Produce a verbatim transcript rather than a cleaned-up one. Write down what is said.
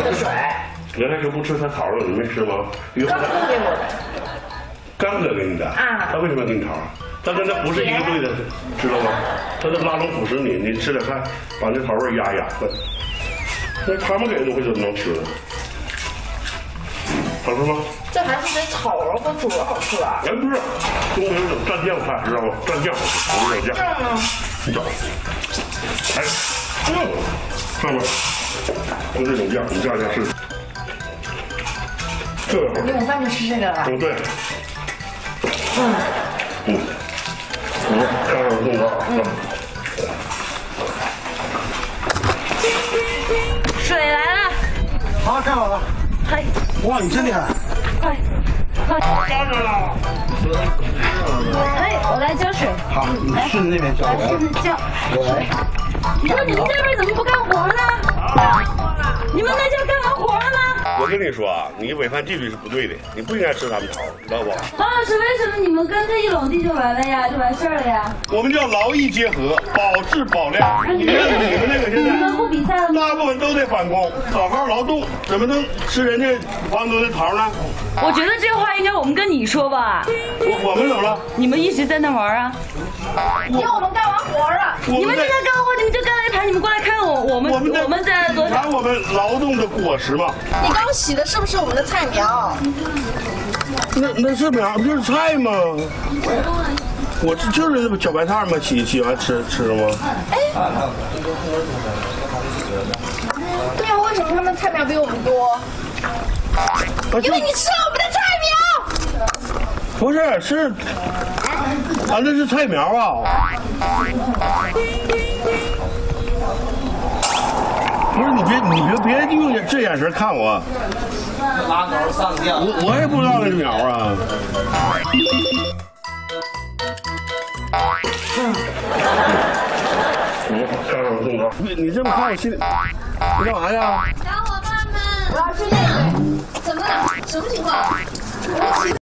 的水。 原来是不吃他桃了，你没吃吗？ 刚哥给我的。 刚哥给你的啊？他为什么要给你桃？他跟他不是一个队的，知道吗？他在拉拢腐蚀你，你吃点看，把那桃味压压。那他们给的东西怎么能吃呢？好吃吗？ 这还是得炒了和煮了好吃吧？ 哎，不是，东北有种蘸酱菜，知道吗？蘸酱，我有酱。 酱呢？ 你找。哎，嗯，上面就这种酱，你蘸一下试试。这个好。 你午饭就吃这个了？ 嗯，对。嗯。嗯。嗯，看看我弄的。嗯。 水来了。 好，看好了。 嗨。 哇，你真厉害。 快。快。 干着了。 哎，我来浇水。 好，你顺着那边浇。 来，顺着浇。 来。 你说你们这边怎么不干活呢？你们那叫干完活了吗？ 我跟你说啊，你违反纪律是不对的，你不应该吃他们桃，知道不？ 王老师，为什么你们跟这一垄地就完了呀？就完事儿了呀？ 我们叫劳逸结合，保质保量。你看你们那个现在， 你们不比赛了吗？ 大部分都得返工，好好劳动，怎么能吃人家房东的桃呢？ 我觉得这话应该我们跟你说吧。 我我们怎么了？ 你们一直在那玩啊？ 因为我们干完活了。 你们正在干活，你们就干了一盘，你们过来看我，我们我们在多看我们劳动的果实嘛。 你刚洗的是不是我们的菜苗？ 那那是苗，不就是菜吗？我这就是那小白菜嘛，洗洗完吃吃了吗？ 哎，对啊，为什么他们菜苗比我们多？因为你吃了我们的菜苗。 不是，是啊，那是菜苗啊。不是你别你别别用这眼神看我。 拉钩上吊。 我我也不知道那是苗啊。嗯，看看我动手。你你这么看我心里，你干嘛呀？ 小伙伴们，我要去练。怎么了？什么情况？